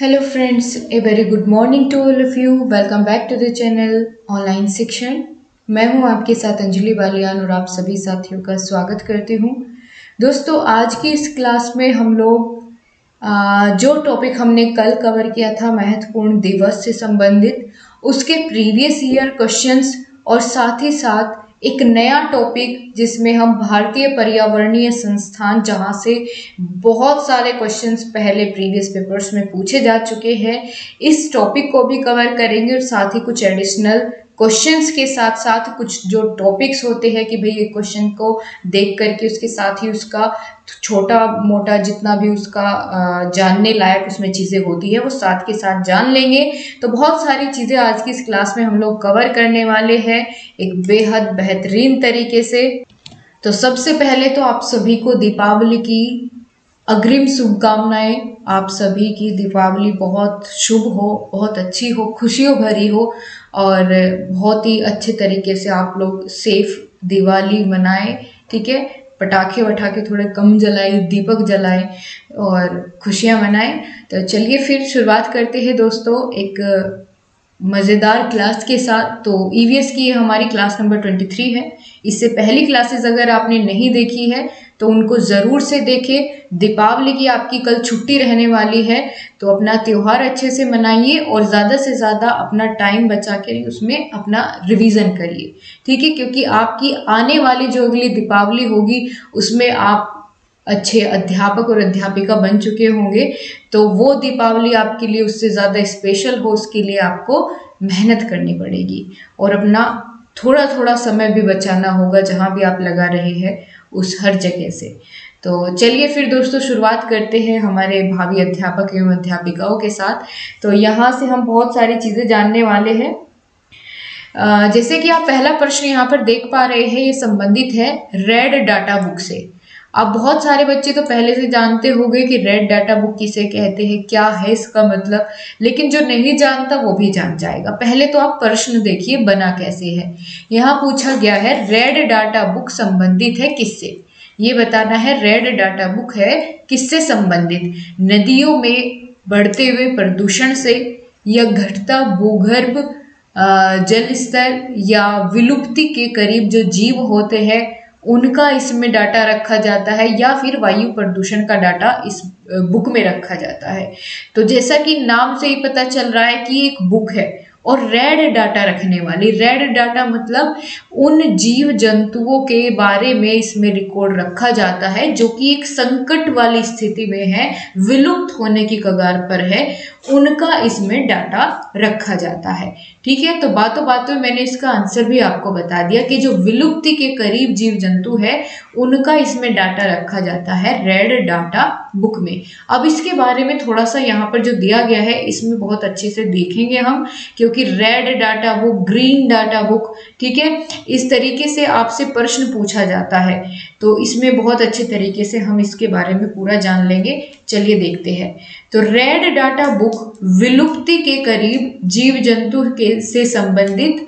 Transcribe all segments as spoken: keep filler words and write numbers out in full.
Hello friends, a very good morning to all of you. Welcome back to the channel online Shikshan. मैं हूं आपके साथ अंजलि बालियान और आप सभी साथियों का स्वागत करती हूं। दोस्तों, आज की इस क्लास में हम लोग आ, जो टॉपिक हमने कल कवर किया था महत्वपूर्ण दिवस से संबंधित, उसके प्रीवियस ईयर क्वेश्चंस और साथ ही साथ एक नया टॉपिक जिसमें हम भारतीय पर्यावरणीय संस्थान, जहां से बहुत सारे क्वेश्चंस पहले प्रीवियस पेपर्स में पूछे जा चुके हैं, इस टॉपिक को भी कवर करेंगे और साथ ही कुछ एडिशनल क्वेश्चंस के साथ साथ कुछ जो टॉपिक्स होते हैं कि भाई ये क्वेश्चन को देख करके उसके साथ ही उसका छोटा मोटा जितना भी उसका जानने लायक उसमें चीज़ें होती है वो साथ के साथ जान लेंगे। तो बहुत सारी चीज़ें आज की इस क्लास में हम लोग कवर करने वाले हैं एक बेहद बेहतरीन तरीके से। तो सबसे पहले तो आप सभी को दीपावली की अग्रिम शुभकामनाएं। आप सभी की दीपावली बहुत शुभ हो, बहुत अच्छी हो, खुशियों भरी हो और बहुत ही अच्छे तरीके से आप लोग सेफ दिवाली मनाएं। ठीक है, पटाखे वटाखे थोड़े कम जलाएं, दीपक जलाएं और खुशियां मनाएं। तो चलिए फिर शुरुआत करते हैं दोस्तों एक मज़ेदार क्लास के साथ। तो ईवीएस की हमारी क्लास नंबर तेईस है। इससे पहली क्लासेस अगर आपने नहीं देखी है तो उनको ज़रूर से देखें। दीपावली की आपकी कल छुट्टी रहने वाली है, तो अपना त्यौहार अच्छे से मनाइए और ज़्यादा से ज़्यादा अपना टाइम बचा के उसमें अपना रिवीजन करिए। ठीक है, क्योंकि आपकी आने वाली जो अगली दीपावली होगी उसमें आप अच्छे अध्यापक और अध्यापिका बन चुके होंगे, तो वो दीपावली आपके लिए उससे ज़्यादा स्पेशल हो, उसके लिए आपको मेहनत करनी पड़ेगी और अपना थोड़ा थोड़ा समय भी बचाना होगा जहाँ भी आप लगा रहे हैं उस हर जगह से। तो चलिए फिर दोस्तों शुरुआत करते हैं हमारे भावी अध्यापक एवं अध्यापिकाओं के साथ। तो यहाँ से हम बहुत सारी चीज़ें जानने वाले हैं। जैसे कि आप पहला प्रश्न यहाँ पर देख पा रहे हैं, ये संबंधित है रेड डाटा बुक से। आप बहुत सारे बच्चे तो पहले से जानते होंगे कि रेड डाटा बुक किसे कहते हैं, क्या है इसका मतलब, लेकिन जो नहीं जानता वो भी जान जाएगा। पहले तो आप प्रश्न देखिए बना कैसे है। यहाँ पूछा गया है रेड डाटा बुक संबंधित है किससे, ये बताना है। रेड डाटा बुक है किससे संबंधित, नदियों में बढ़ते हुए प्रदूषण से, या घटता भूगर्भ जल स्तर, या विलुप्ति के करीब जो जीव होते हैं उनका इसमें डाटा रखा जाता है, या फिर वायु प्रदूषण का डाटा इस बुक में रखा जाता है। तो जैसा कि नाम से ही पता चल रहा है कि एक बुक है और रेड डाटा रखने वाली। रेड डाटा मतलब उन जीव जंतुओं के बारे में इसमें रिकॉर्ड रखा जाता है जो कि एक संकट वाली स्थिति में है, विलुप्त होने की कगार पर है, उनका इसमें डाटा रखा जाता है। ठीक है, तो बातों बातों मैंने इसका आंसर भी आपको बता दिया कि जो विलुप्ति के करीब जीव जंतु है उनका इसमें डाटा रखा जाता है रेड डाटा बुक में। अब इसके बारे में थोड़ा सा यहाँ पर जो दिया गया है इसमें बहुत अच्छे से देखेंगे हम, क्योंकि red data book, green data book, ठीक है, इस तरीके से आपसे प्रश्न पूछा जाता है, तो इसमें बहुत अच्छे तरीके से हम इसके बारे में पूरा जान लेंगे। चलिए देखते हैं। तो रेड डाटा बुक विलुप्ति के करीब जीव जंतु के से संबंधित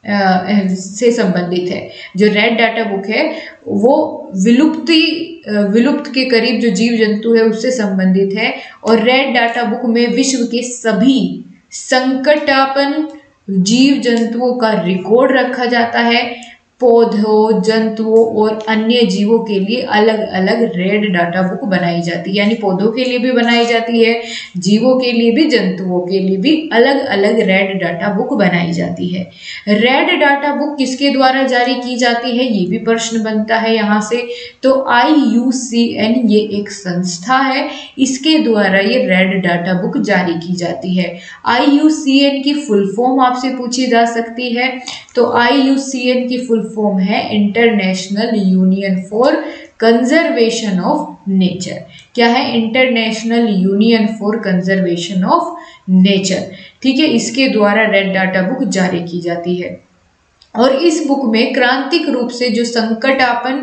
से संबंधित है। जो रेड डाटा बुक है वो विलुप्ति विलुप्त के करीब जो जीव जंतु है उससे संबंधित है, और रेड डाटा बुक में विश्व के सभी संकटापन्न जीव जंतुओं का रिकॉर्ड रखा जाता है। पौधों, जंतुओं और अन्य जीवों के लिए अलग अलग रेड डाटा बुक बनाई जाती है, यानी पौधों के लिए भी बनाई जाती है, जीवों के लिए भी, जंतुओं के लिए भी अलग अलग रेड डाटा बुक बनाई जाती है। रेड डाटा बुक किसके द्वारा जारी की जाती है, ये भी प्रश्न बनता है यहाँ से। तो आई यू सी एन ये एक संस्था है, इसके द्वारा ये रेड डाटा बुक जारी की जाती है। आई यू सी एन की फुल फॉर्म आपसे पूछी जा सकती है। तो आई यू सी एन की फुल फॉर्म है international union for conservation of nature. क्या है? International union for conservation of nature. ठीक है, इसके द्वारा रेड डाटा बुक जारी की जाती है। और इस बुक में क्रांतिक रूप से जो संकटापन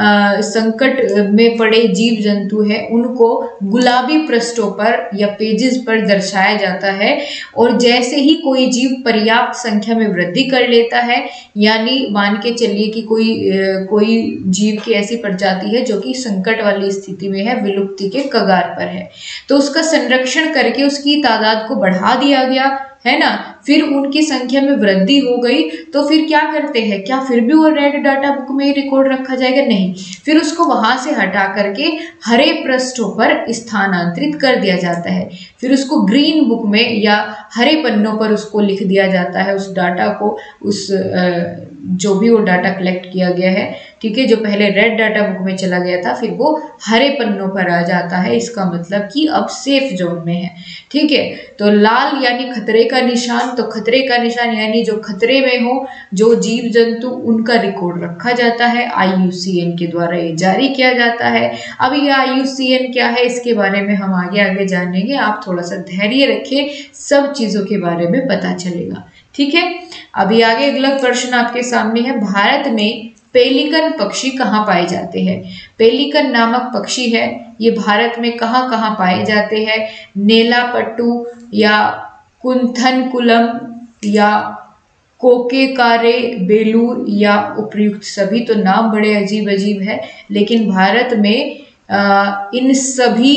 संकट में पड़े जीव जंतु है उनको गुलाबी पृष्ठों पर या पेजेस पर दर्शाया जाता है। और जैसे ही कोई जीव पर्याप्त संख्या में वृद्धि कर लेता है, यानी मान के चलिए कि कोई कोई जीव की ऐसी प्रजाति है जो कि संकट वाली स्थिति में है, विलुप्ति के कगार पर है, तो उसका संरक्षण करके उसकी तादाद को बढ़ा दिया गया, है ना। फिर उनकी संख्या में वृद्धि हो गई, तो फिर क्या करते हैं, क्या फिर भी वो रेड डाटा बुक में ही रिकॉर्ड रखा जाएगा? नहीं, फिर उसको वहां से हटा करके हरे पृष्ठों पर स्थानांतरित कर दिया जाता है। फिर उसको ग्रीन बुक में या हरे पन्नों पर उसको लिख दिया जाता है, उस डाटा को, उस जो भी वो डाटा कलेक्ट किया गया है, ठीक है, जो पहले रेड डाटा बुक में चला गया था फिर वो हरे पन्नों पर आ जाता है। इसका मतलब कि अब सेफ जोन में है, ठीक है। तो लाल यानी खतरे का निशान, तो खतरे का निशान यानी जो खतरे में हो, जो जीव जंतु, उनका रिकॉर्ड रखा जाता है, आई यू सी एन के द्वारा ये जारी किया जाता है। अब ये आई यू सी एन क्या है, इसके बारे में हम आगे आगे जानेंगे, आप थोड़ा सा धैर्य रखें, सब चीजों के बारे में पता चलेगा, ठीक है। अभी आगे अगला प्रश्न आपके सामने है, भारत में पेलिकन पक्षी कहाँ पाए जाते हैं? पेलिकन नामक पक्षी है, ये भारत में कहाँ कहाँ पाए जाते हैं? नेलापट्टू या कुंथनकुलम या कोकेकारे, बेलूर या उपर्युक्त सभी। तो नाम बड़े अजीब अजीब है, लेकिन भारत में आ, इन सभी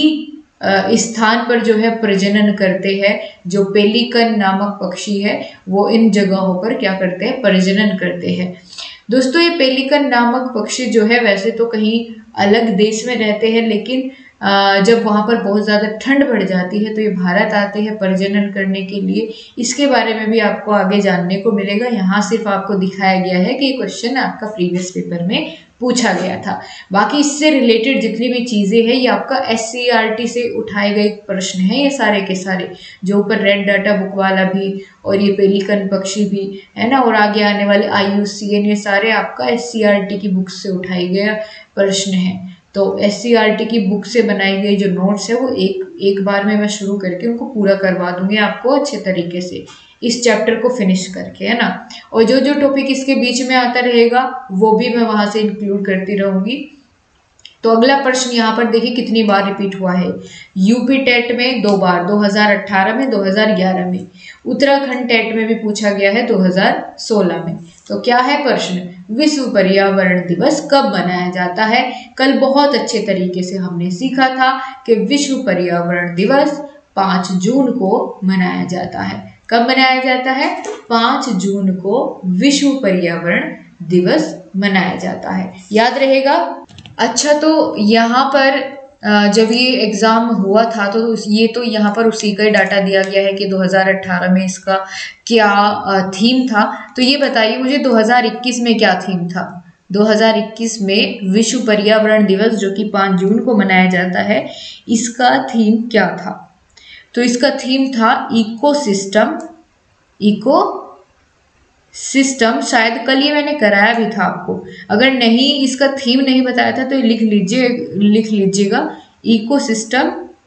स्थान पर जो है प्रजनन करते हैं। जो पेलिकन नामक पक्षी है वो इन जगहों पर क्या करते हैं, प्रजनन करते हैं। दोस्तों ये पेलिकन नामक पक्षी जो है वैसे तो कहीं अलग देश में रहते हैं, लेकिन जब वहां पर बहुत ज़्यादा ठंड बढ़ जाती है तो ये भारत आते हैं प्रजनन करने के लिए। इसके बारे में भी आपको आगे जानने को मिलेगा। यहाँ सिर्फ आपको दिखाया गया है कि ये क्वेश्चन आपका प्रीवियस पेपर में पूछा गया था। बाकी इससे रिलेटेड जितनी भी चीज़ें हैं ये आपका एस सी आर टी से उठाए गए प्रश्न हैं, ये सारे के सारे, जो ऊपर रेड डाटा बुक वाला भी और ये पेलिकन पक्षी भी है ना, और आगे आने वाले आई यू सी एन, ये सारे आपका एस सी आर टी की बुक से उठाए गए प्रश्न हैं। तो एस सी आर टी की बुक से बनाई गई जो नोट्स है वो एक एक बार में मैं शुरू करके उनको पूरा करवा दूंगी आपको अच्छे तरीके से, इस चैप्टर को फिनिश करके, है ना। और जो जो टॉपिक इसके बीच में आता रहेगा वो भी मैं वहां से इंक्लूड करती रहूंगी। तो अगला प्रश्न यहाँ पर देखिए कितनी बार रिपीट हुआ है। यूपी टेट में दो बार, दो हज़ार अठारह में, दो हज़ार ग्यारह में। उत्तराखंड टेट में भी पूछा गया है दो हज़ार सोलह में। तो क्या है प्रश्न, विश्व पर्यावरण दिवस कब मनाया जाता है? कल बहुत अच्छे तरीके से हमने सीखा था कि विश्व पर्यावरण दिवस पाँच जून को मनाया जाता है। कब मनाया जाता है? पाँच जून को विश्व पर्यावरण दिवस मनाया जाता है, याद रहेगा। अच्छा, तो यहाँ पर जब ये एग्ज़ाम हुआ था तो ये तो यहाँ पर उसी का डाटा दिया गया है कि दो हज़ार अठारह में इसका क्या थीम था। तो ये बताइए मुझे दो हज़ार इक्कीस में क्या थीम था? दो हज़ार इक्कीस में विश्व पर्यावरण दिवस जो कि पाँच जून को मनाया जाता है, इसका थीम क्या था? तो इसका थीम था इकोसिस्टम, इको सिस्टम। शायद कल ये मैंने कराया भी था आपको, अगर नहीं इसका थीम नहीं बताया था तो लिख लीजिए लिख लीजिएगा इकोसिस्टम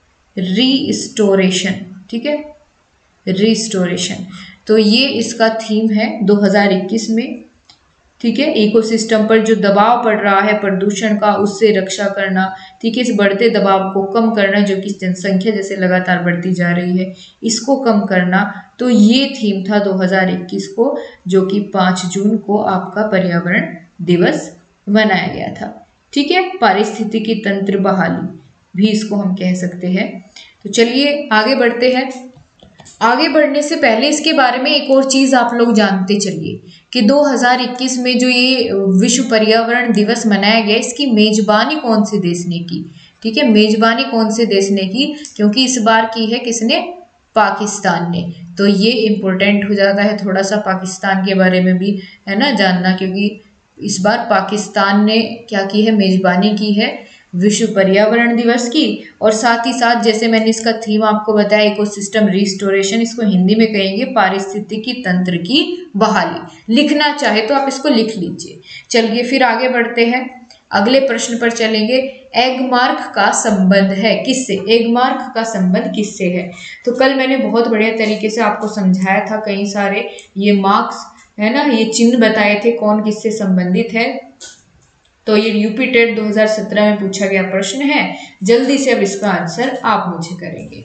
रीस्टोरेशन, ठीक है, रीस्टोरेशन। तो ये इसका थीम है दो हज़ार इक्कीस में, ठीक है। इकोसिस्टम पर जो दबाव पड़ रहा है प्रदूषण का, उससे रक्षा करना, ठीक है, इस बढ़ते दबाव को कम करना जो कि जनसंख्या जैसे लगातार बढ़ती जा रही है, इसको कम करना। तो ये थीम था दो हज़ार इक्कीस को, जो कि पाँच जून को आपका पर्यावरण दिवस मनाया गया था, ठीक है। पारिस्थितिकी तंत्र बहाली भी इसको हम कह सकते हैं। तो चलिए आगे बढ़ते हैं। आगे बढ़ने से पहले इसके बारे में एक और चीज़ आप लोग जानते चलिए कि दो हज़ार इक्कीस में जो ये विश्व पर्यावरण दिवस मनाया गया, इसकी मेजबानी कौन से देश ने की? ठीक है, मेजबानी कौन से देश ने की? क्योंकि इस बार की है किसने? पाकिस्तान ने। तो ये इम्पोर्टेंट हो जाता है थोड़ा सा पाकिस्तान के बारे में भी, है ना, जानना, क्योंकि इस बार पाकिस्तान ने क्या की है? मेजबानी की है विश्व पर्यावरण दिवस की। और साथ ही साथ जैसे मैंने इसका थीम आपको बताया इकोसिस्टम रिस्टोरेशन, इसको हिंदी में कहेंगे पारिस्थितिकी तंत्र की बहाली। लिखना चाहे तो आप इसको लिख लीजिए। चलिए फिर आगे बढ़ते हैं, अगले प्रश्न पर चलेंगे। एगमार्क का संबंध है किससे? एगमार्क का संबंध किससे है? तो कल मैंने बहुत बढ़िया तरीके से आपको समझाया था, कई सारे ये मार्क्स है ना, ये चिन्ह बताए थे कौन किससे संबंधित है। तो ये यूपी टेट दो हज़ार सत्रह में पूछा गया प्रश्न है। जल्दी से अब इसका आंसर आप मुझे करेंगे।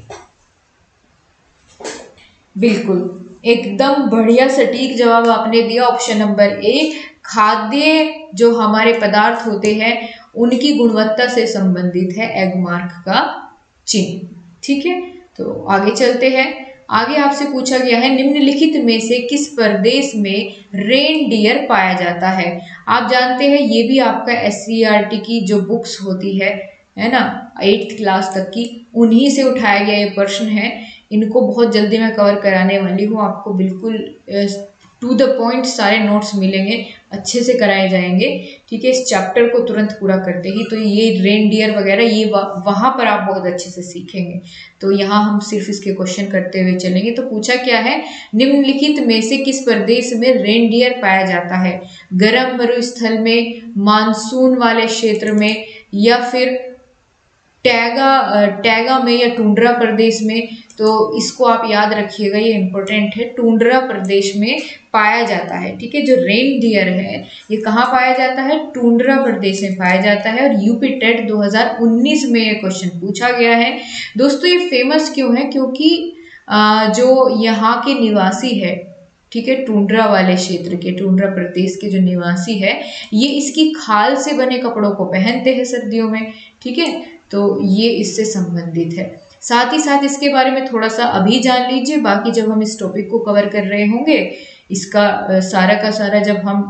बिल्कुल एकदम बढ़िया सटीक जवाब आपने दिया, ऑप्शन नंबर ए। खाद्य जो हमारे पदार्थ होते हैं उनकी गुणवत्ता से संबंधित है एग मार्क का चिन्ह। ठीक है, तो आगे चलते हैं। आगे आपसे पूछा गया है निम्नलिखित में से किस प्रदेश में रेनडियर पाया जाता है। आप जानते हैं ये भी आपका एस सी आर टी की जो बुक्स होती है है ना, एट्थ क्लास तक की, उन्हीं से उठाया गया ये प्रश्न है। इनको बहुत जल्दी मैं कवर कराने वाली हूँ, आपको बिल्कुल टू द पॉइंट सारे नोट्स मिलेंगे, अच्छे से कराए जाएंगे। ठीक है, इस चैप्टर को तुरंत पूरा करते ही तो ये रेनडियर वगैरह ये वहाँ पर आप बहुत अच्छे से सीखेंगे। तो यहाँ हम सिर्फ इसके क्वेश्चन करते हुए चलेंगे। तो पूछा क्या है, निम्नलिखित में से किस प्रदेश में रेनडियर पाया जाता है। गर्म मरुस्थल में, मानसून वाले क्षेत्र में, या फिर टैगा टैगा में, या टुंड्रा प्रदेश में। तो इसको आप याद रखिएगा, ये इंपॉर्टेंट है, टुंड्रा प्रदेश में पाया जाता है। ठीक है, जो रेनडियर है ये कहाँ पाया जाता है, टुंड्रा प्रदेश में पाया जाता है। और यूपी टेट दो हज़ार उन्नीस में ये क्वेश्चन पूछा गया है। दोस्तों ये फेमस क्यों है, क्योंकि जो यहाँ के निवासी है, ठीक है, टुंड्रा वाले क्षेत्र के, टुंड्रा प्रदेश के जो निवासी है, ये इसकी खाल से बने कपड़ों को पहनते हैं सर्दियों में। ठीक है, तो ये इससे संबंधित है। साथ ही साथ इसके बारे में थोड़ा सा अभी जान लीजिए, बाकी जब हम इस टॉपिक को कवर कर रहे होंगे, इसका सारा का सारा जब हम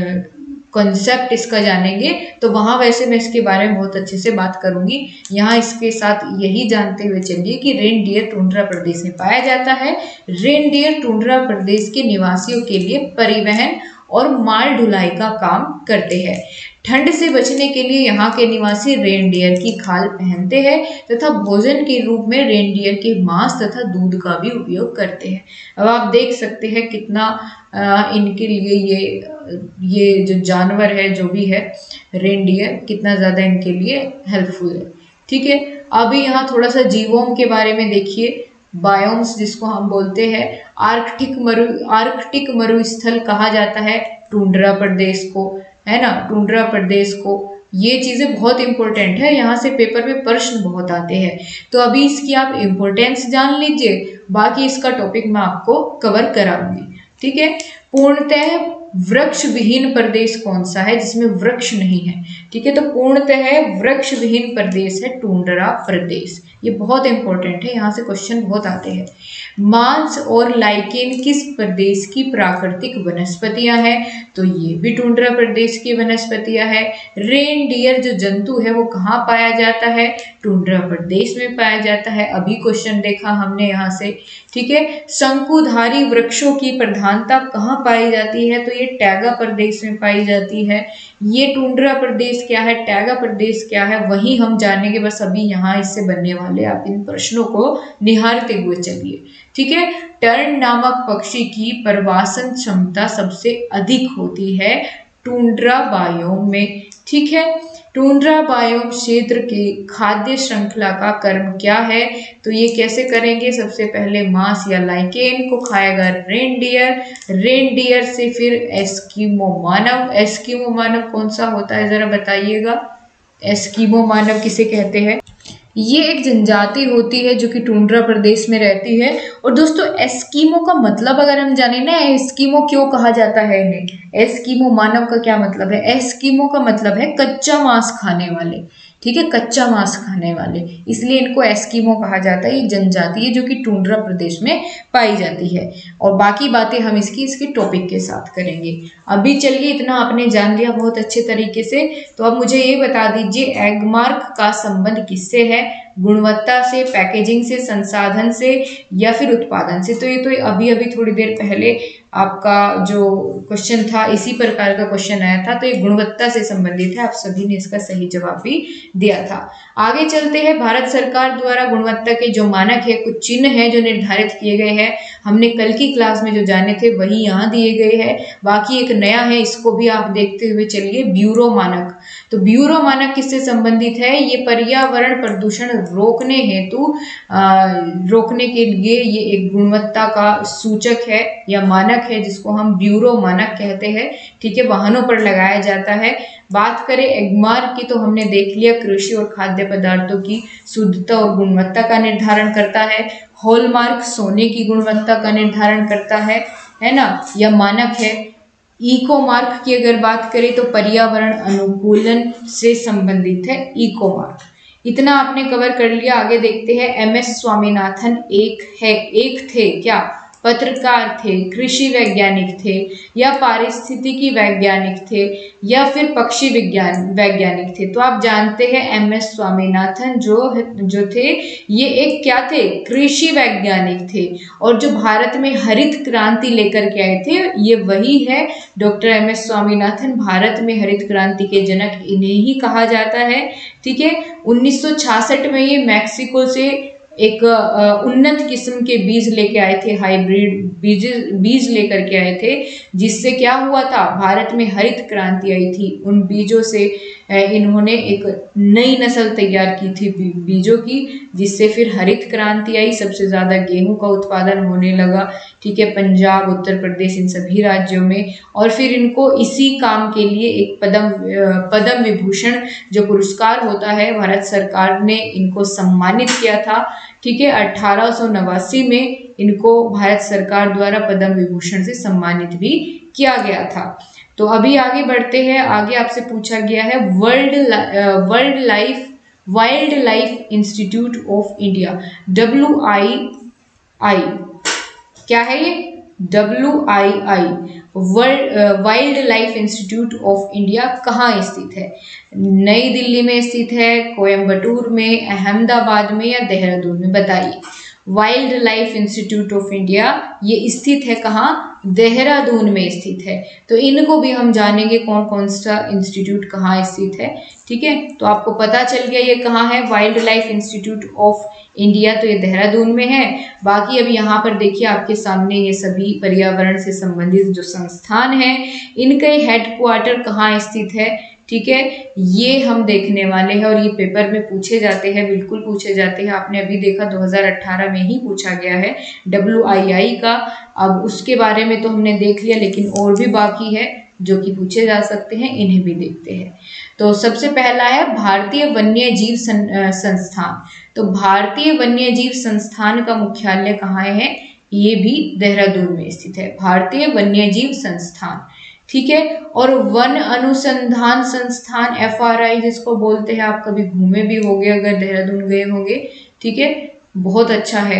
कॉन्सेप्ट इसका जानेंगे तो वहाँ वैसे मैं इसके बारे में बहुत अच्छे से बात करूंगी। यहाँ इसके साथ यही जानते हुए चलिए कि रेनडियर टुंड्रा प्रदेश में पाया जाता है। रेनडियर टुंड्रा प्रदेश के निवासियों के लिए परिवहन और माल ढुलाई का काम करते हैं। ठंड से बचने के लिए यहाँ के निवासी रेनडियर की खाल पहनते हैं तथा भोजन के रूप में रेनडियर के मांस तथा दूध का भी उपयोग करते हैं। अब आप देख सकते हैं कितना आ, इनके लिए ये ये जो जानवर है, जो भी है रेनडियर, कितना ज़्यादा इनके लिए हेल्पफुल है। ठीक है, अभी यहाँ थोड़ा सा जीवोम के बारे में देखिए। बायोम्स जिसको हम बोलते हैं, आर्कटिक मरु आर्कटिक मरुस्थल कहा जाता है टुंड्रा प्रदेश को, है ना, टुंड्रा प्रदेश को। ये चीजें बहुत इंपॉर्टेंट है, यहाँ से पेपर में प्रश्न बहुत आते हैं। तो अभी इसकी आप इंपॉर्टेंस जान लीजिए, बाकी इसका टॉपिक मैं आपको कवर कराऊंगी। ठीक है, पूर्णतः वृक्ष विहीन प्रदेश कौन सा है जिसमें वृक्ष नहीं है। ठीक है, तो पूर्णतः वृक्ष विहीन प्रदेश है टुंड्रा प्रदेश। ये बहुत इंपॉर्टेंट है, यहाँ से क्वेश्चन बहुत आते हैं। मांस और लाइकेन किस प्रदेश की प्राकृतिक वनस्पतियां हैं, तो ये भी टुंड्रा प्रदेश की वनस्पतियां हैं। रेनडियर जो जंतु है वो कहाँ पाया जाता है, टुंड्रा प्रदेश में पाया जाता है। अभी क्वेश्चन देखा हमने यहाँ से। ठीक है, शंकुधारी वृक्षों की प्रधानता कहाँ पाई जाती है, तो ये टैगा प्रदेश में पाई जाती है। ये टुंड्रा प्रदेश क्या है, टैगा प्रदेश क्या है, वही हम जानेंगे बस अभी यहाँ इससे बनने वाले। आप इन प्रश्नों को निहारते हुए चलिए। ठीक है, टर्न नामक पक्षी की प्रवासन क्षमता सबसे अधिक होती है टुंड्रा बायोम में। ठीक है, टुंड्रा बायोम क्षेत्र के खाद्य श्रृंखला का कर्म क्या है, तो ये कैसे करेंगे, सबसे पहले मांस या लाइकेन को खाएगा रेनडियर। रेनडियर से फिर एस्किमो मानव। एस्किमो मानव कौन सा होता है जरा बताइएगा, एस्किमो मानव किसे कहते हैं। ये एक जनजाति होती है जो कि टुंड्रा प्रदेश में रहती है। और दोस्तों एस्किमो का मतलब अगर हम जाने ना, एस्किमो क्यों कहा जाता है इन्हें, एस्किमो मानव का क्या मतलब है, एस्किमो का मतलब है कच्चा मांस खाने वाले। ठीक है, कच्चा मांस खाने वाले, इसलिए इनको एस्किमो कहा जाता है। ये जनजाति है जो कि टुंड्रा प्रदेश में पाई जाती है। और बाकी बातें हम इसकी इसके टॉपिक के साथ करेंगे। अभी चलिए इतना आपने जान लिया बहुत अच्छे तरीके से। तो अब मुझे ये बता दीजिए एग मार्क का संबंध किससे है, गुणवत्ता से, पैकेजिंग से, संसाधन से, या फिर उत्पादन से। तो ये तो अभी अभी थोड़ी देर पहले आपका जो क्वेश्चन था इसी प्रकार का क्वेश्चन आया था। तो ये गुणवत्ता से संबंधित है, आप सभी ने इसका सही जवाब भी दिया था। आगे चलते हैं, भारत सरकार द्वारा गुणवत्ता के जो मानक है, कुछ चिन्ह है जो निर्धारित किए गए हैं, हमने कल की क्लास में जो जाने थे वही यहाँ दिए गए हैं। बाकी एक नया है, इसको भी आप देखते हुए चलिए, ब्यूरो मानक। तो ब्यूरो मानक किससे संबंधित है? ये पर्यावरण प्रदूषण रोकने हेतु रोकने के लिए ये एक गुणवत्ता का सूचक है या मानक है, जिसको हम ब्यूरो मानक कहते हैं। ठीक है, वाहनों पर लगाया जाता है। बात करें एगमार्क की तो हमने देख लिया, कृषि और खाद्य पदार्थों की शुद्धता और गुणवत्ता का निर्धारण करता है। हॉलमार्क सोने की गुणवत्ता का निर्धारण करता है, है ना, यह मानक है। इको मार्क की अगर बात करें तो पर्यावरण अनुकूलन से संबंधित है इको मार्क। इतना आपने कवर कर लिया। आगे देखते हैं, एम एस स्वामीनाथन एक है एक थे क्या? पत्रकार थे, कृषि वैज्ञानिक थे, या पारिस्थितिकी वैज्ञानिक थे, या फिर पक्षी विज्ञान वैज्ञानिक थे? तो आप जानते हैं एम एस स्वामीनाथन जो जो थे ये एक क्या थे? कृषि वैज्ञानिक थे। और जो भारत में हरित क्रांति लेकर के आए थे ये वही है doctor M S Swaminathan. Bharat में हरित क्रांति के जनक इन्हें ही कहा जाता है। ठीक है, उन्नीस सौ छियासठ में ये मैक्सिको से एक उन्नत किस्म के बीज लेके आए थे, हाइब्रिड बीज बीज लेकर के आए थे, जिससे क्या हुआ था? भारत में हरित क्रांति आई थी। उन बीजों से इन्होंने एक नई नस्ल तैयार की थी बीजों की, जिससे फिर हरित क्रांति आई। सबसे ज्यादा गेहूं का उत्पादन होने लगा। ठीक है, पंजाब, उत्तर प्रदेश, इन सभी राज्यों में। और फिर इनको इसी काम के लिए एक पद्म पद्म विभूषण जो पुरस्कार होता है, भारत सरकार ने इनको सम्मानित किया था। ठीक है, अठारह सौ नवासी में इनको भारत सरकार द्वारा पद्म विभूषण से सम्मानित भी किया गया था। तो अभी आगे बढ़ते हैं। आगे आपसे पूछा गया है world world life wild life institute of India, W I I, क्या है ये? W I I, world wild life institute of India कहाँ स्थित है? नई दिल्ली में स्थित है, कोयम्बटूर में, अहमदाबाद में, या देहरादून में? बताइए। Wild life institute of India ये स्थित है कहाँ? देहरादून में स्थित है। तो इनको भी हम जानेंगे कौन कौन सा इंस्टीट्यूट कहाँ स्थित है। ठीक है, तो आपको पता चल गया ये कहाँ है, wild life institute of India, तो ये देहरादून में है। बाकी अब यहाँ पर देखिए आपके सामने ये सभी पर्यावरण से संबंधित जो संस्थान है, इनके हेडक्वार्टर कहाँ स्थित है। ठीक है, ये हम देखने वाले हैं और ये पेपर में पूछे जाते हैं, बिल्कुल पूछे जाते हैं। आपने अभी देखा दो हज़ार अठारह में ही पूछा गया है डब्ल्यू आई आई का। अब उसके बारे में तो हमने देख लिया, लेकिन और भी बाकी है जो कि पूछे जा सकते हैं, इन्हें भी देखते हैं। तो सबसे पहला है भारतीय वन्य जीव संस्थान। तो भारतीय वन्य जीव संस्थान का मुख्यालय कहाँ है? ये भी देहरादून में स्थित है, भारतीय वन्य जीव संस्थान। ठीक है, और वन अनुसंधान संस्थान एफ आर आई जिसको बोलते हैं, आप कभी घूमे भी होंगे अगर देहरादून गए होंगे। ठीक है, बहुत अच्छा है।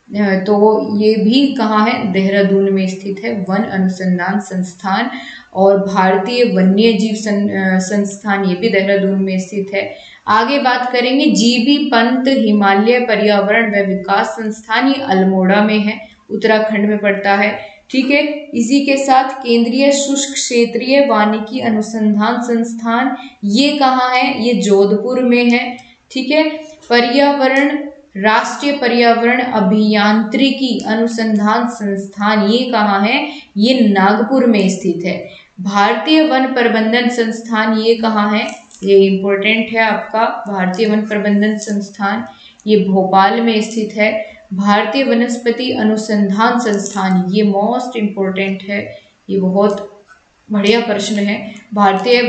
तो ये भी कहाँ है? देहरादून में स्थित है, वन अनुसंधान संस्थान। और भारतीय वन्य जीव संस्थान ये भी देहरादून में स्थित है। आगे बात करेंगे जीबी पंत हिमालय पर्यावरण व विकास संस्थान, ये अल्मोड़ा में है, उत्तराखंड में पड़ता है। ठीक है, इसी के साथ केंद्रीय शुष्क क्षेत्रीय वानिकी अनुसंधान संस्थान, ये कहाँ है? ये जोधपुर में है। ठीक है, पर्यावरण राष्ट्रीय पर्यावरण अभियांत्रिकी अनुसंधान संस्थान, ये कहाँ है? ये नागपुर में स्थित है। भारतीय वन प्रबंधन संस्थान, ये कहाँ है? ये इंपॉर्टेंट है आपका, भारतीय वन प्रबंधन संस्थान ये भोपाल में स्थित है। भारतीय वनस्पति अनुसंधान संस्थान, ये मोस्ट इम्पोर्टेंट है, ये बहुत बढ़िया प्रश्न है। भारतीय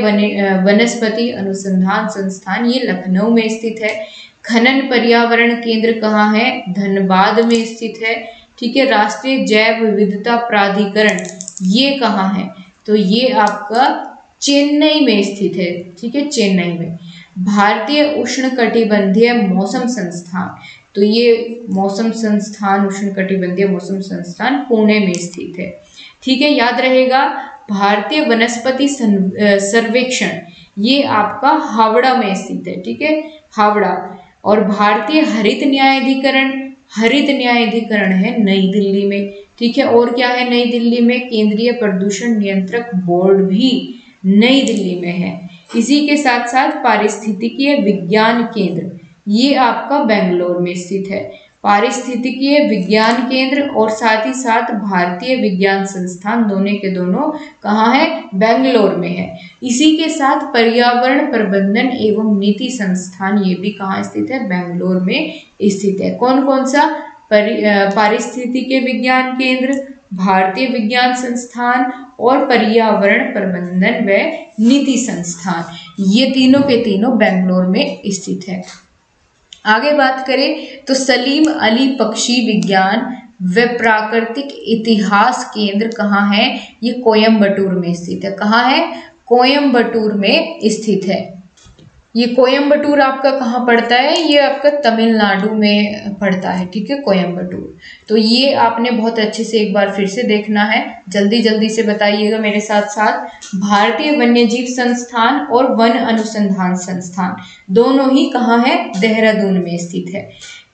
वनस्पति अनुसंधान संस्थान ये लखनऊ में स्थित है। खनन पर्यावरण केंद्र कहाँ है? धनबाद में स्थित है। ठीक है, राष्ट्रीय जैव विविधता प्राधिकरण ये कहाँ है? तो ये आपका चेन्नई में स्थित है। ठीक है, चेन्नई में। भारतीय उष्णकटिबंधीय मौसम संस्थान, तो ये मौसम संस्थान उष्णकटिबंधीय मौसम संस्थान पुणे में स्थित है। ठीक है, याद रहेगा। भारतीय वनस्पति सर्वेक्षण ये आपका हावड़ा में स्थित है। ठीक है, हावड़ा। और भारतीय हरित न्यायाधिकरण, हरित न्यायाधिकरण है नई दिल्ली में। ठीक है, और क्या है नई दिल्ली में? केंद्रीय प्रदूषण नियंत्रक बोर्ड भी नई दिल्ली में है। इसी के साथ साथ पारिस्थितिकीय विज्ञान केंद्र, ये आपका बेंगलोर में स्थित है। पारिस्थितिकीय विज्ञान केंद्र और साथ ही साथ भारतीय विज्ञान संस्थान दोनों के दोनों कहाँ है? बेंगलोर में है। इसी के साथ पर्यावरण प्रबंधन एवं नीति संस्थान, ये भी कहाँ स्थित है? बेंगलोर में स्थित है। कौन कौन सा? पारिस्थितिकीय विज्ञान केंद्र, भारतीय विज्ञान संस्थान और पर्यावरण प्रबंधन व नीति संस्थान, ये तीनों के तीनों बेंगलोर में स्थित है। आगे बात करें तो सलीम अली पक्षी विज्ञान व प्राकृतिक इतिहास केंद्र कहाँ है? ये कोयम्बटूर में स्थित है। कहाँ है? कोयम्बटूर में स्थित है। ये कोयम्बटूर आपका कहाँ पड़ता है? ये आपका तमिलनाडु में पड़ता है, ठीक है, कोयम्बटूर। तो ये आपने बहुत अच्छे से एक बार फिर से देखना है, जल्दी जल्दी से बताइएगा मेरे साथ साथ। भारतीय वन्यजीव संस्थान और वन अनुसंधान संस्थान दोनों ही कहाँ है? देहरादून में स्थित है।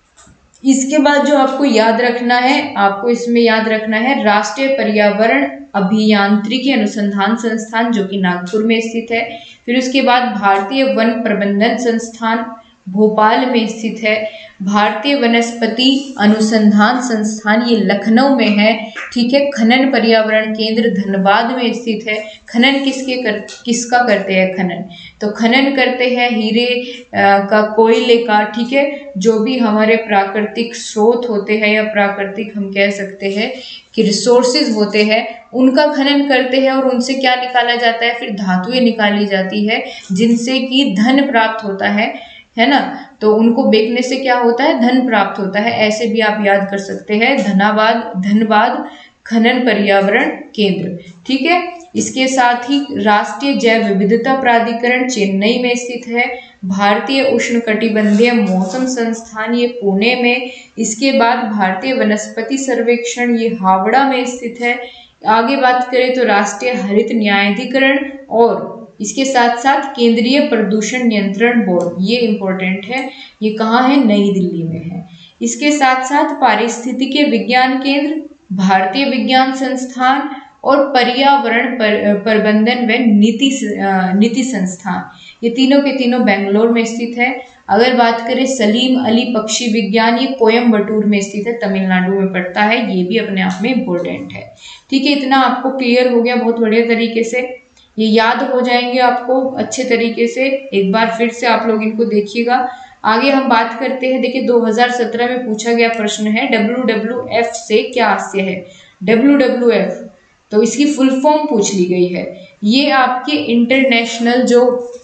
इसके बाद जो आपको याद रखना है, आपको इसमें याद रखना है राष्ट्रीय पर्यावरण अभियांत्रिकी अनुसंधान संस्थान, जो कि नागपुर में स्थित है। फिर उसके बाद भारतीय वन प्रबंधन संस्थान भोपाल में स्थित है। भारतीय वनस्पति अनुसंधान संस्थान, ये लखनऊ में है, ठीक है। खनन पर्यावरण केंद्र धनबाद में स्थित है। खनन किसके कर किसका करते हैं? खनन तो खनन करते हैं हीरे आ, का, कोयले का, ठीक है। जो भी हमारे प्राकृतिक स्रोत होते हैं या प्राकृतिक हम कह सकते हैं कि रिसोर्सेज होते हैं, उनका खनन करते हैं और उनसे क्या निकाला जाता है? फिर धातुएं निकाली जाती है जिनसे कि धन प्राप्त होता है, है ना। तो उनको बेचने से क्या होता है? धन प्राप्त होता है। ऐसे भी आप याद कर सकते हैं, धनाबाद धनबाद खनन पर्यावरण केंद्र, ठीक है। इसके साथ ही राष्ट्रीय जैव विविधता प्राधिकरण चेन्नई में स्थित है। भारतीय उष्णकटिबंधीय मौसम संस्थान, ये पुणे में। इसके बाद भारतीय वनस्पति सर्वेक्षण, ये हावड़ा में स्थित है। आगे बात करें तो राष्ट्रीय हरित न्यायाधिकरण और इसके साथ साथ केंद्रीय प्रदूषण नियंत्रण बोर्ड, ये इंपॉर्टेंट है, ये कहाँ है? नई दिल्ली में है। इसके साथ साथ पारिस्थितिकीय विज्ञान केंद्र, भारतीय विज्ञान संस्थान और पर्यावरण पर, प्रबंधन व नीति नीति संस्थान, ये तीनों के तीनों बेंगलोर में स्थित है। अगर बात करें सलीम अली पक्षी विज्ञान, ये कोयम्बटूर में स्थित है, तमिलनाडु में पड़ता है। ये भी अपने आप में इम्पोर्टेंट है, ठीक है। इतना आपको क्लियर हो गया बहुत बढ़िया तरीके से, ये याद हो जाएंगे आपको अच्छे तरीके से। एक बार फिर से आप लोग इनको देखिएगा। आगे हम बात करते हैं, देखिए दो हज़ार सत्रह में पूछा गया प्रश्न है, डब्ल्यू डब्ल्यू एफ से क्या आशय है? डब्ल्यू डब्ल्यू एफ, तो इसकी फुल फॉर्म पूछ ली गई है। ये आपके इंटरनेशनल जो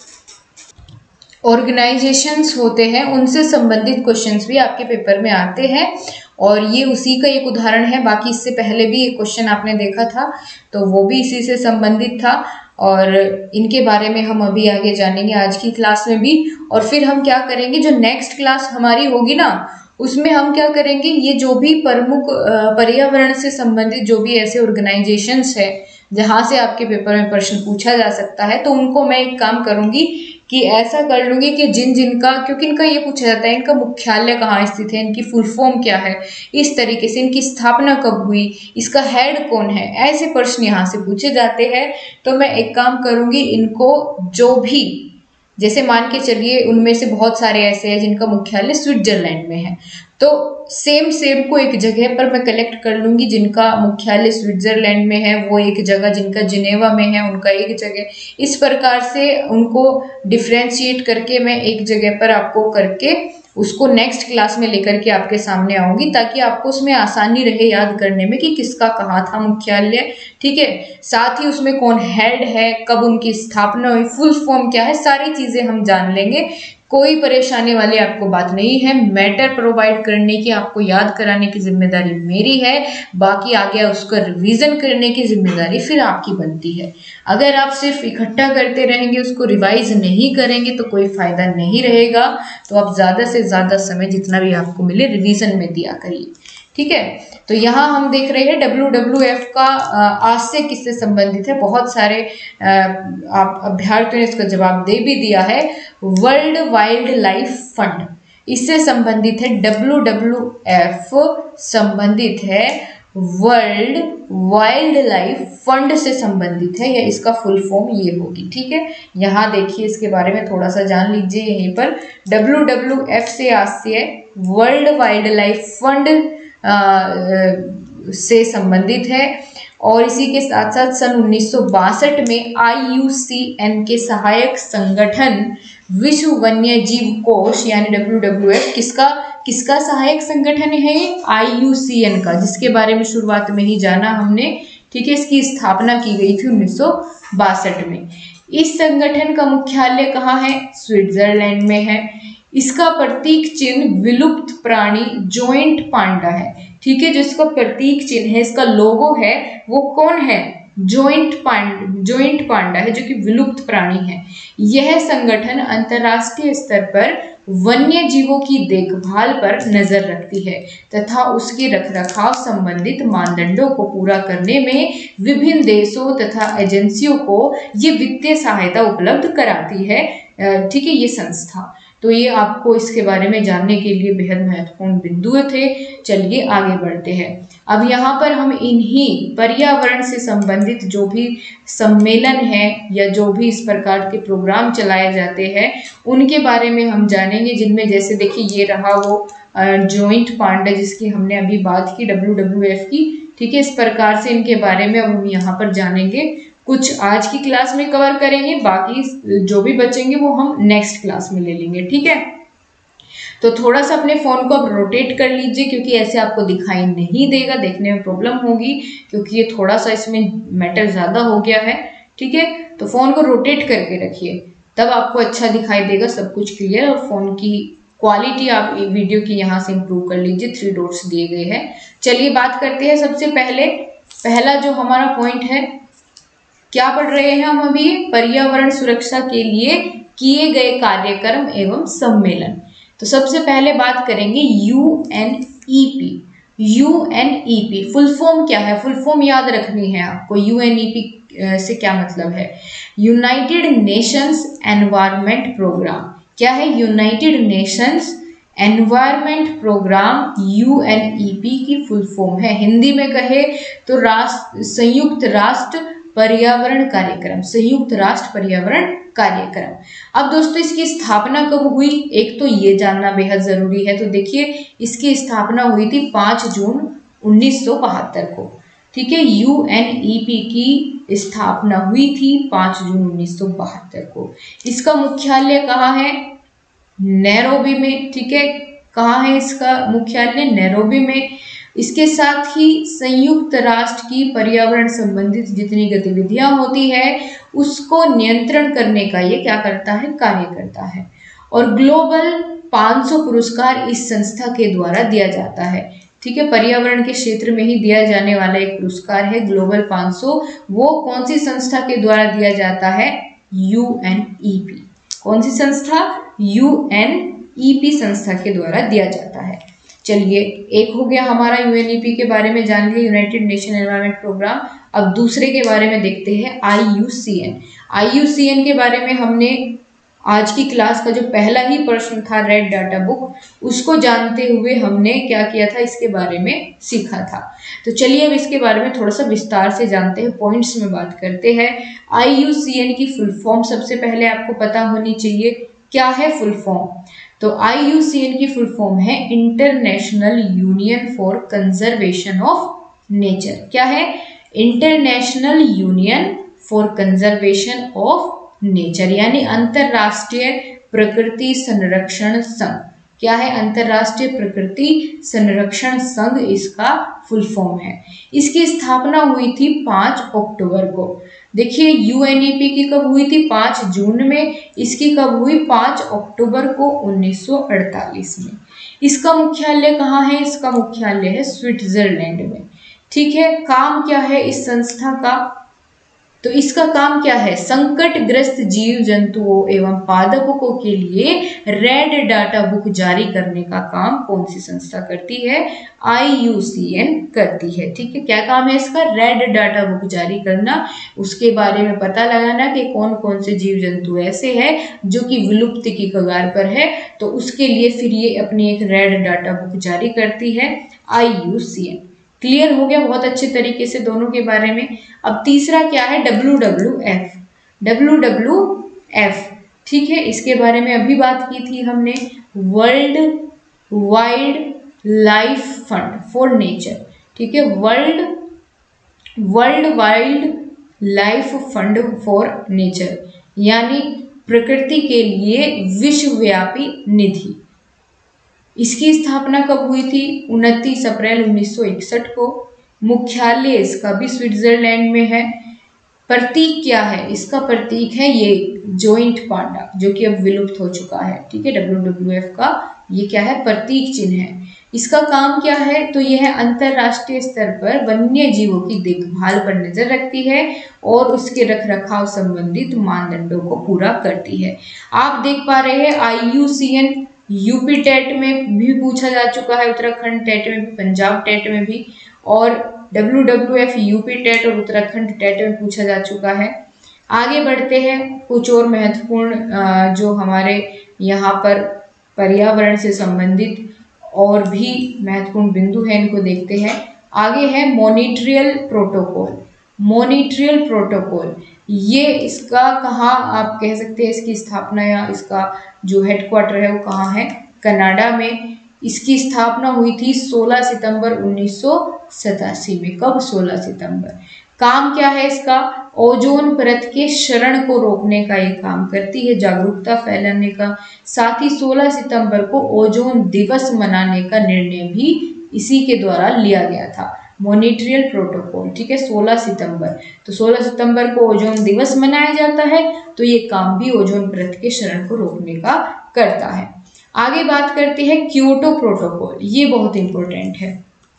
ऑर्गेनाइजेशंस होते हैं उनसे संबंधित क्वेश्चंस भी आपके पेपर में आते हैं, और ये उसी का एक उदाहरण है। बाकी इससे पहले भी एक क्वेश्चन आपने देखा था, तो वो भी इसी से संबंधित था, और इनके बारे में हम अभी आगे जानेंगे आज की क्लास में भी। और फिर हम क्या करेंगे, जो नेक्स्ट क्लास हमारी होगी ना, उसमें हम क्या करेंगे, ये जो भी प्रमुख पर्यावरण से संबंधित जो भी ऐसे ऑर्गेनाइजेशंस है जहाँ से आपके पेपर में प्रश्न पूछा जा सकता है, तो उनको मैं एक काम करूँगी कि ऐसा कर लूँगी कि जिन जिनका, क्योंकि इनका ये पूछा जाता है इनका मुख्यालय कहाँ स्थित है, इनकी फुल फॉर्म क्या है, इस तरीके से इनकी स्थापना कब हुई, इसका हेड कौन है, ऐसे प्रश्न यहाँ से पूछे जाते हैं। तो मैं एक काम करूँगी, इनको जो भी, जैसे मान के चलिए उनमें से बहुत सारे ऐसे हैं जिनका मुख्यालय स्विट्जरलैंड में है, तो सेम सेम को एक जगह पर मैं कलेक्ट कर लूँगी। जिनका मुख्यालय स्विट्जरलैंड में है वो एक जगह, जिनका जिनेवा में है उनका एक जगह, इस प्रकार से उनको डिफ्रेंशिएट करके मैं एक जगह पर आपको करके उसको नेक्स्ट क्लास में लेकर के आपके सामने आऊँगी, ताकि आपको उसमें आसानी रहे याद करने में कि किसका कहाँ था मुख्यालय, ठीक है। साथ ही उसमें कौन हेड है, कब उनकी स्थापना हुई, फुल फॉर्म क्या है, सारी चीज़ें हम जान लेंगे। कोई परेशानी वाली आपको बात नहीं है। मैटर प्रोवाइड करने की, आपको याद कराने की जिम्मेदारी मेरी है, बाकी आगे उसका रिवीजन करने की जिम्मेदारी फिर आपकी बनती है। अगर आप सिर्फ इकट्ठा करते रहेंगे, उसको रिवाइज नहीं करेंगे तो कोई फायदा नहीं रहेगा। तो आप ज़्यादा से ज़्यादा समय जितना भी आपको मिले रिवीजन में दिया करिए, ठीक है। तो यहाँ हम देख रहे हैं डब्ल्यू डब्ल्यू एफ का आशय किससे संबंधित है। बहुत सारे आप अभ्यर्थियों ने इसका जवाब दे भी दिया है। वर्ल्ड वाइल्ड लाइफ फंड इससे संबंधित है। डब्ल्यू डब्ल्यू एफ संबंधित है वर्ल्ड वाइल्ड लाइफ फंड से संबंधित है, या इसका फुल फॉर्म ये होगी। ठीक है, यहाँ देखिए इसके बारे में थोड़ा सा जान लीजिए। यहीं पर डब्ल्यू डब्ल्यू एफ से आशय वर्ल्ड वाइल्ड लाइफ फंड से संबंधित है। और इसी के साथ साथ सन उन्नीस सौ बासठ में आई यू सी एन के सहायक संगठन विश्व वन्य जीव कोष यानी डब्ल्यू डब्ल्यू एफ किसका किसका सहायक संगठन है? आई यू सी एन का, जिसके बारे में शुरुआत में ही जाना हमने। ठीक है, इसकी स्थापना की गई थी उन्नीस सौ बासठ में। इस संगठन का मुख्यालय कहाँ है? स्विट्जरलैंड में है। इसका प्रतीक चिन्ह विलुप्त प्राणी जॉइंट पांडा है। ठीक है, जो इसका प्रतीक चिन्ह है, इसका लोगो है, वो कौन है? जॉइंट पांड जॉइंट पांडा है, जो कि विलुप्त प्राणी है। यह संगठन अंतर्राष्ट्रीय स्तर पर वन्य जीवों की देखभाल पर नजर रखती है तथा उसके रखरखाव संबंधित मानदंडों को पूरा करने में विभिन्न देशों तथा एजेंसियों को ये वित्तीय सहायता उपलब्ध कराती है। ठीक है, ये संस्था। तो ये आपको इसके बारे में जानने के लिए बेहद महत्वपूर्ण बिंदु थे। चलिए आगे बढ़ते हैं। अब यहाँ पर हम इन्हीं पर्यावरण से संबंधित जो भी सम्मेलन है या जो भी इस प्रकार के प्रोग्राम चलाए जाते हैं उनके बारे में हम जानेंगे, जिनमें जैसे देखिए ये रहा वो जॉइंट पांडा जिसकी हमने अभी बात की, डब्ल्यू डब्ल्यू एफ की। ठीक है, इस प्रकार से इनके बारे में अब हम यहाँ पर जानेंगे। कुछ आज की क्लास में कवर करेंगे, बाकी जो भी बचेंगे वो हम नेक्स्ट क्लास में ले लेंगे। ठीक है, तो थोड़ा सा अपने फोन को अब रोटेट कर लीजिए, क्योंकि ऐसे आपको दिखाई नहीं देगा, देखने में प्रॉब्लम होगी, क्योंकि ये थोड़ा सा इसमें मैटर ज्यादा हो गया है। ठीक है, तो फोन को रोटेट करके रखिए, तब आपको अच्छा दिखाई देगा, सब कुछ क्लियर। और फोन की क्वालिटी आप वीडियो की यहाँ से इम्प्रूव कर लीजिए, थ्री डॉट्स दिए गए हैं। चलिए बात करते हैं। सबसे पहले पहला जो हमारा पॉइंट है, क्या पढ़ रहे हैं हम अभी? पर्यावरण सुरक्षा के लिए किए गए कार्यक्रम एवं सम्मेलन। तो सबसे पहले बात करेंगे U N E P. U N E P full form क्या है? फुल फॉर्म याद रखनी है आपको। यू एन ई पी से क्या मतलब है? United Nations environment programme. क्या है? United Nations environment programme, U N E P की फुल फॉर्म है। हिंदी में कहे तो राष्ट्र संयुक्त राष्ट्र पर्यावरण कार्यक्रम, संयुक्त राष्ट्र पर्यावरण कार्यक्रम। अब दोस्तों इसकी स्थापना कब हुई, एक तो ये जानना बेहद जरूरी है। तो देखिए इसकी स्थापना हुई थी पाँच जून उन्नीस सौ बहत्तर को। ठीक है, यू एन ई पी की स्थापना हुई थी पाँच जून उन्नीस सौ बहत्तर को। इसका मुख्यालय कहाँ है? नैरोबी में। ठीक है, कहाँ है इसका मुख्यालय? नैरोबी में। इसके साथ ही संयुक्त राष्ट्र की पर्यावरण संबंधित जितनी गतिविधियां होती है उसको नियंत्रण करने का ये क्या करता है? कार्य करता है। और ग्लोबल पाँच सौ पुरस्कार इस संस्था के द्वारा दिया जाता है। ठीक है, पर्यावरण के क्षेत्र में ही दिया जाने वाला एक पुरस्कार है ग्लोबल पाँच सौ। वो कौन सी संस्था के द्वारा दिया जाता है? U N E P. कौन सी संस्था? यू एन ई पी संस्था के द्वारा दिया जाता है। चलिए, एक हो गया हमारा यू एन ई पी के बारे में जान लिया, यूनाइटेड नेशन एनवायरमेंट प्रोग्राम। अब दूसरे के बारे में देखते हैं, I U C N. I U C N के बारे में हमने आज की क्लास का जो पहला ही प्रश्न था रेड डाटा बुक, उसको जानते हुए हमने क्या किया था? इसके बारे में सीखा था। तो चलिए अब इसके बारे में थोड़ा सा विस्तार से जानते हैं, पॉइंट्स में बात करते हैं। आई यू सी एन की फुल फॉर्म सबसे पहले आपको पता होनी चाहिए। क्या है फुल फॉर्म? तो आई यू सी एन की फुल फॉर्म है international union for conservation of nature. क्या है? International union for conservation of nature, यानी अंतरराष्ट्रीय प्रकृति संरक्षण संघ। क्या है? अंतरराष्ट्रीय प्रकृति संरक्षण संघ इसका फुल फॉर्म है। इसकी स्थापना हुई थी पाँच अक्टूबर को। देखिए यू एन ई पी की कब हुई थी? पाँच जून में। इसकी कब हुई? पाँच अक्टूबर को उन्नीस सौ अड़तालीस में। इसका मुख्यालय कहाँ है? इसका मुख्यालय है स्विट्जरलैंड में। ठीक है, काम क्या है इस संस्था का? तो इसका काम क्या है? संकटग्रस्त जीव जंतुओं एवं पादपों के लिए रेड डाटा बुक जारी करने का काम कौन सी संस्था करती है? आई यू सी एन करती है। ठीक है, क्या काम है इसका? रेड डाटा बुक जारी करना, उसके बारे में पता लगाना कि कौन कौन से जीव जंतु ऐसे हैं जो कि विलुप्त की कगार पर है। तो उसके लिए फिर ये अपनी एक रेड डाटा बुक जारी करती है I U C N. Clear हो गया बहुत अच्छे तरीके से दोनों के बारे में। अब तीसरा क्या है, W W F. W W F, ठीक है, इसके बारे में अभी बात की थी हमने, world wild life fund for nature, ठीक है, world world wild life fund for nature, यानी प्रकृति के लिए विश्वव्यापी निधि। इसकी स्थापना कब हुई थी, उनतीस अप्रैल उन्नीस सौ इकसठ को। मुख्यालय इसका भी स्विट्जरलैंड में है। प्रतीक क्या है, इसका प्रतीक है ये जॉइंट पांडा, जो कि अब विलुप्त हो चुका है, ठीक है। डब्ल्यू डब्ल्यू एफ का ये क्या है, प्रतीक चिन्ह है। इसका काम क्या है, तो यह अंतरराष्ट्रीय स्तर पर वन्य जीवों की देखभाल पर नजर रखती है और उसके रखरखाव संबंधित मानदंडों को पूरा करती है। आप देख पा रहे हैं I U C N UP TET में भी पूछा जा चुका है, उत्तराखंड टेट में भी, पंजाब टेट में भी, और W W F UP TET और उत्तराखंड टेट में पूछा जा चुका है। आगे बढ़ते हैं, कुछ और महत्वपूर्ण जो हमारे यहाँ पर पर्यावरण से संबंधित और भी महत्वपूर्ण बिंदु हैं, इनको देखते हैं। आगे है मॉनिट्रियल प्रोटोकॉल। मॉनिट्रियल प्रोटोकॉल, ये इसका कहाँ आप कह सकते हैं, इसकी स्थापना या इसका जो हेडक्वार्टर है वो कहाँ है, कनाडा में। इसकी स्थापना हुई थी सोलह सितंबर उन्नीस सौ सतासी में। कब, सोलह सितंबर। काम क्या है इसका, ओजोन परत के क्षरण को रोकने का ये काम करती है, जागरूकता फैलाने का। साथ ही सोलह सितंबर को ओजोन दिवस मनाने का निर्णय भी इसी के द्वारा लिया गया था, मॉनिट्रियल प्रोटोकॉल, ठीक है, सोलह सितंबर। तो सोलह सितंबर को ओजोन दिवस मनाया जाता है, तो ये काम भी ओजोन परत के क्षरण को रोकने का करता है। आगे बात करते हैं क्योटो प्रोटोकॉल, ये बहुत इंपॉर्टेंट है।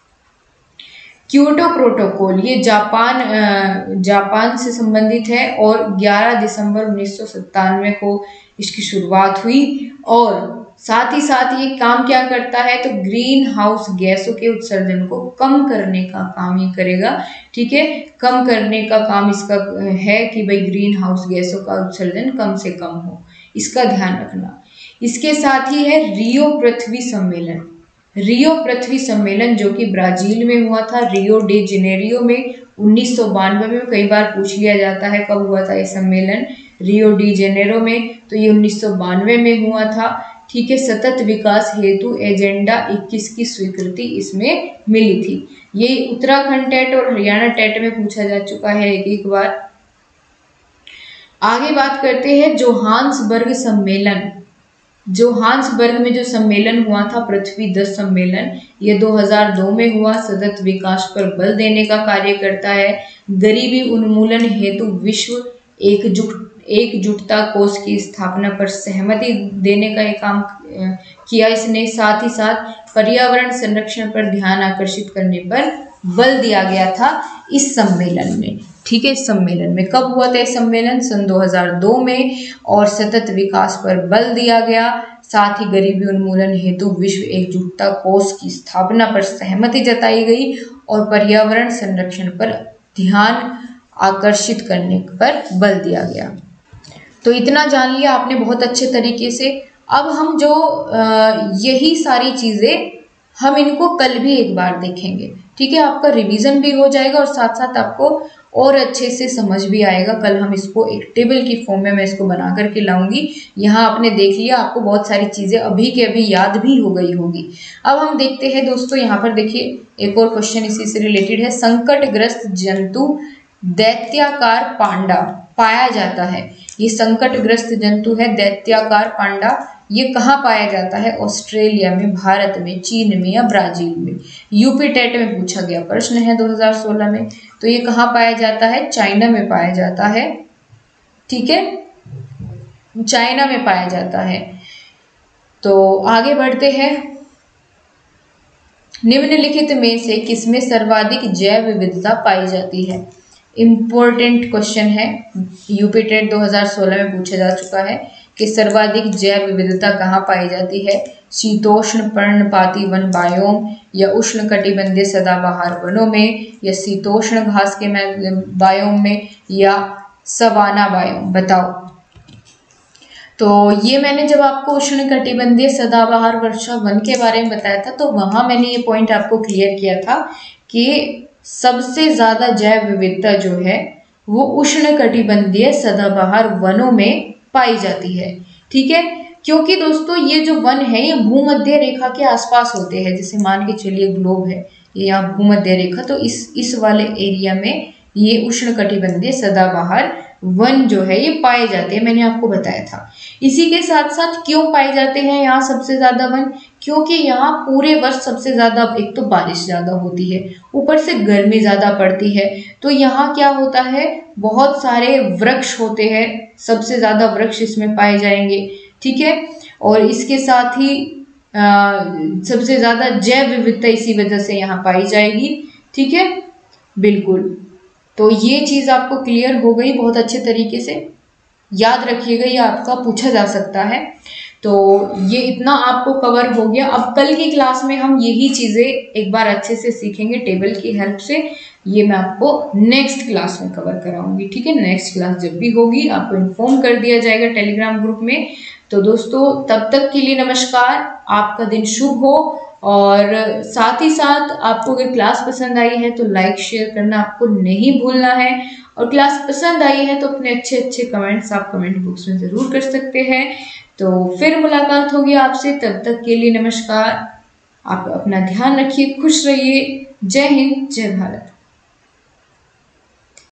क्योटो प्रोटोकॉल ये जापान जापान से संबंधित है और ग्यारह दिसंबर उन्नीस सौ सत्तानवे को इसकी शुरुआत हुई। और साथ ही साथ ये काम क्या करता है, तो ग्रीन हाउस गैसों के उत्सर्जन को कम करने का काम ये करेगा, ठीक है। कम करने का काम इसका है कि भाई ग्रीन हाउस गैसों का उत्सर्जन कम से कम हो, इसका ध्यान रखना। इसके साथ ही है रियो पृथ्वी सम्मेलन। रियो पृथ्वी सम्मेलन जो कि ब्राजील में हुआ था, रियो डे जेनेरियो में उन्नीस सौ बानवे में। कई बार पूछ लिया जाता है कब हुआ था ये सम्मेलन, रियो डी जेनेरो में, तो ये उन्नीस सौ बानवे में हुआ था, ठीक है। सतत विकास हेतु एजेंडा इक्कीस की स्वीकृति इसमें मिली थी। ये उत्तराखंड टेट और हरियाणा टेट में पूछा जा चुका है एक एक बार। आगे बात करते हैं जोहान्सबर्ग सम्मेलन। जोहान्सबर्ग में जो सम्मेलन हुआ था, पृथ्वी दस सम्मेलन, ये दो हज़ार दो में हुआ। सतत विकास पर बल देने का कार्य करता है। गरीबी उन्मूलन हेतु विश्व एकजुट एकजुटता कोष की स्थापना पर सहमति देने का एक काम किया इसने। साथ ही साथ पर्यावरण संरक्षण पर ध्यान आकर्षित करने पर बल दिया गया था इस सम्मेलन में, ठीक है। इस सम्मेलन में कब हुआ था ये सम्मेलन, सन दो हज़ार दो में। और सतत विकास पर बल दिया गया, साथ ही गरीबी उन्मूलन हेतु विश्व एकजुटता कोष की स्थापना पर सहमति जताई गई और पर्यावरण संरक्षण पर ध्यान आकर्षित करने पर बल दिया गया। तो इतना जान लिया आपने बहुत अच्छे तरीके से। अब हम जो यही सारी चीजें हम इनको कल भी एक बार देखेंगे, ठीक है। आपका रिवीजन भी हो जाएगा और साथ साथ आपको और अच्छे से समझ भी आएगा। कल हम इसको एक टेबल की फॉर्म में मैं इसको बना करके लाऊंगी। यहाँ आपने देख लिया, आपको बहुत सारी चीजें अभी के अभी याद भी हो गई होगी। अब हम देखते हैं दोस्तों, यहाँ पर देखिए एक और क्वेश्चन इसी से रिलेटेड है। संकटग्रस्त जंतु दैत्याकार पांडा पाया जाता है। ये संकटग्रस्त जंतु है दैत्याकार पांडा। ये कहाँ पाया जाता है, ऑस्ट्रेलिया में, भारत में, चीन में या ब्राजील में। यूपी टेट में पूछा गया प्रश्न है दो हज़ार सोलह में। तो ये कहाँ पाया जाता है, चाइना में पाया जाता है, ठीक है, चाइना में पाया जाता है। तो आगे बढ़ते हैं। निम्नलिखित में से किसमें सर्वाधिक जैव विविधता पाई जाती है। इम्पोर्टेंट क्वेश्चन है, यूपी टेट दो हज़ार सोलह में पूछा जा चुका है कि सर्वाधिक जैव विविधता कहाँ पाई जाती है। शीतोष्ण पर्णपाती वन बायोम या उष्ण कटिबंधीय सदाबहार वनों में या शीतोष्ण घास के बायोम में या सवाना बायोम, बताओ। तो ये मैंने जब आपको उष्ण कटिबंधीय सदाबहार वर्षा वन के बारे में बताया था, तो वहां मैंने ये पॉइंट आपको क्लियर किया था कि सबसे ज़्यादा जैव विविधता जो है वो उष्णकटिबंधीय सदाबहार वनों में पाई जाती है। ठीक है, क्योंकि दोस्तों ये जो वन है ये भूमध्य रेखा के आसपास होते हैं। जैसे मान के चलिए ग्लोब है, ये यहाँ भूमध्य रेखा, तो इस इस वाले एरिया में ये उष्णकटिबंधीय सदाबहार वन जो है ये पाए जाते हैं, मैंने आपको बताया था। इसी के साथ साथ क्यों पाए जाते हैं यहाँ सबसे ज्यादा वन, क्योंकि यहाँ पूरे वर्ष सबसे ज्यादा एक तो बारिश ज्यादा होती है, ऊपर से गर्मी ज्यादा पड़ती है, तो यहाँ क्या होता है बहुत सारे वृक्ष होते हैं, सबसे ज्यादा वृक्ष इसमें पाए जाएंगे। ठीक है, और इसके साथ ही आ, सबसे ज्यादा जैव विविधता इसी वजह से यहाँ पाई जाएगी। ठीक है, बिल्कुल, तो ये चीज आपको क्लियर हो गई बहुत अच्छे तरीके से, याद रखिएगा, ये आपका पूछा जा सकता है। तो ये इतना आपको कवर हो गया। अब कल की क्लास में हम यही चीजें एक बार अच्छे से सीखेंगे टेबल की हेल्प से। ये मैं आपको नेक्स्ट क्लास में कवर कराऊंगी। ठीक है, नेक्स्ट क्लास जब भी होगी आपको इन्फॉर्म कर दिया जाएगा टेलीग्राम ग्रुप में। तो दोस्तों तब तक के लिए नमस्कार, आपका दिन शुभ हो। और साथ ही साथ आपको अगर क्लास पसंद आई है तो लाइक शेयर करना आपको नहीं भूलना है, और क्लास पसंद आई है तो अपने अच्छे अच्छे कमेंट्स आप कमेंट बॉक्स में ज़रूर कर सकते हैं। तो फिर मुलाकात होगी आपसे, तब तक के लिए नमस्कार। आप अपना ध्यान रखिए, खुश रहिए। जय हिंद, जय भारत।